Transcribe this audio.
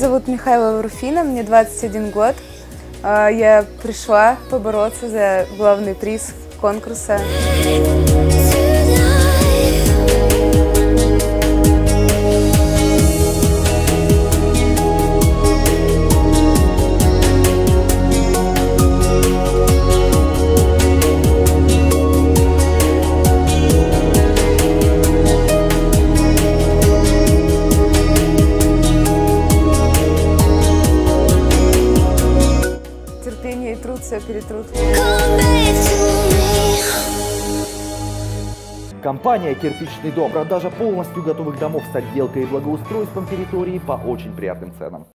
зовут Михайлова Руфина, мне 21 год. Я пришла побороться за главный приз конкурса. Терпение и труд все перетрут. Компания «Кирпичный дом» – продажа полностью готовых домов с отделкой и благоустройством территории по очень приятным ценам.